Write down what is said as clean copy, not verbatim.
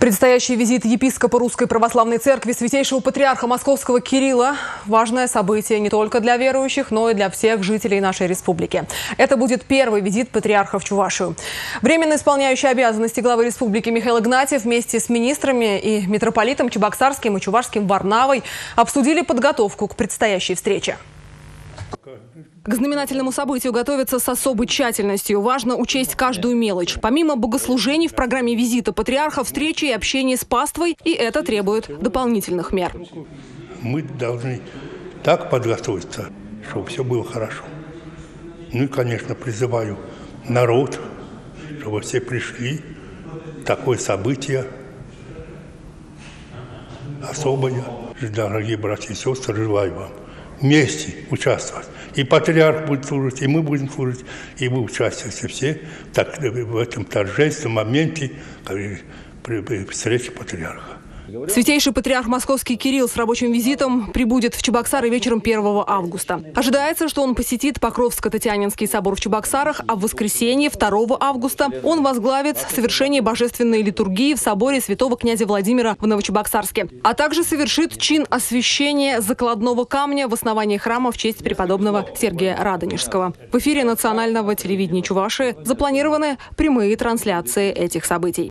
Предстоящий визит епископа Русской Православной Церкви Святейшего Патриарха Московского Кирилла – важное событие не только для верующих, но и для всех жителей нашей республики. Это будет первый визит патриарха в Чувашию. Временно исполняющий обязанности главы республики Михаил Игнатьев вместе с министрами и митрополитом Чебоксарским и Чувашским Варнавой обсудили подготовку к предстоящей встрече. К знаменательному событию готовятся с особой тщательностью. Важно учесть каждую мелочь. Помимо богослужений в программе визита патриарха, встречи и общение с паствой, и это требует дополнительных мер. Мы должны так подготовиться, чтобы все было хорошо. Ну и, конечно, призываю народ, чтобы все пришли. Такое событие особое. Дорогие братья и сестры, желаю вам вместе участвовать. И патриарх будет служить, и мы будем служить, и вы участвуете все так, в этом торжественном моменте при встрече патриарха. Святейший патриарх Московский Кирилл с рабочим визитом прибудет в Чебоксары вечером 1 августа. Ожидается, что он посетит Покровско-Татьянинский собор в Чебоксарах, а в воскресенье 2 августа он возглавит совершение божественной литургии в соборе святого князя Владимира в Новочебоксарске, а также совершит чин освящения закладного камня в основании храма в честь преподобного Сергия Радонежского. В эфире национального телевидения Чувашии запланированы прямые трансляции этих событий.